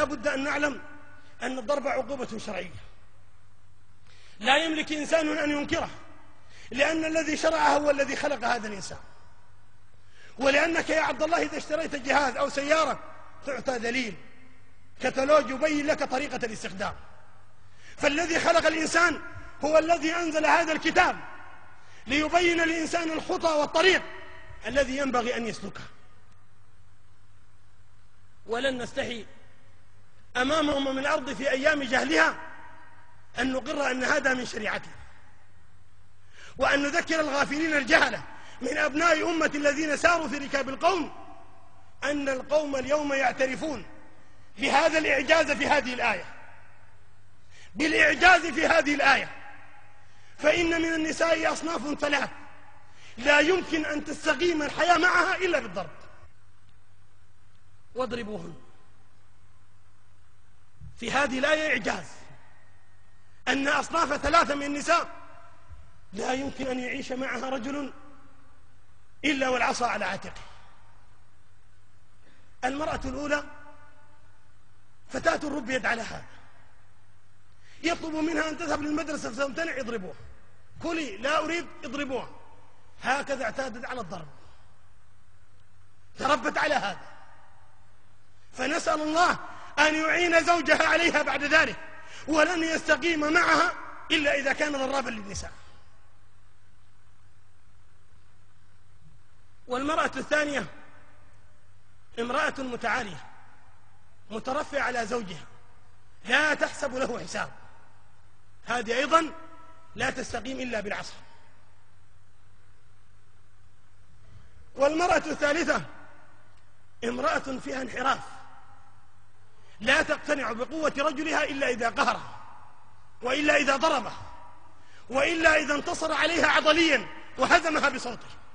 بد أن نعلم أن الضرب عقوبة شرعية لا يملك إنسان أن ينكره، لأن الذي شرعه هو الذي خلق هذا الإنسان. ولأنك يا عبد الله إذا اشتريت جهاز أو سيارة تعطى دليل كتالوج يبين لك طريقة الاستخدام. فالذي خلق الإنسان هو الذي أنزل هذا الكتاب ليبين للإنسان الخطى والطريق الذي ينبغي أن يسلكه. ولن نستحي أمام أمم الأرض في أيام جهلها أن نقر أن هذا من شريعته، وأن نذكر الغافلين الجهلة من أبناء أمة الذين ساروا في ركاب القوم أن القوم اليوم يعترفون بهذا الإعجاز في هذه الآية، بالإعجاز في هذه الآية. فإن من النساء أصناف ثلاث لا يمكن أن تستقيم الحياة معها إلا بالضرب. واضربوهن. في هذه الآية إعجاز أن أصناف ثلاثة من النساء لا يمكن أن يعيش معها رجل إلا والعصا على عاتقه. المرأة الأولى فتاة ربيت على هذا، يطلب منها أن تذهب للمدرسة فتمتنع يضربوها، كلي لا أريد يضربوها. هكذا اعتادت على الضرب، تربت على هذا. فنسأل الله أن يعين زوجها عليها بعد ذلك، ولن يستقيم معها إلا إذا كان ضرابا للنساء. والمرأة الثانية امرأة متعالية مترفعة على زوجها لا تحسب له حساب، هذه أيضا لا تستقيم إلا بالعصا. والمرأة الثالثة امرأة فيها انحراف لا تقتنع بقوة رجلها إلا إذا قهرها، وإلا إذا ضربها، وإلا إذا انتصر عليها عضليا وهزمها بصوته.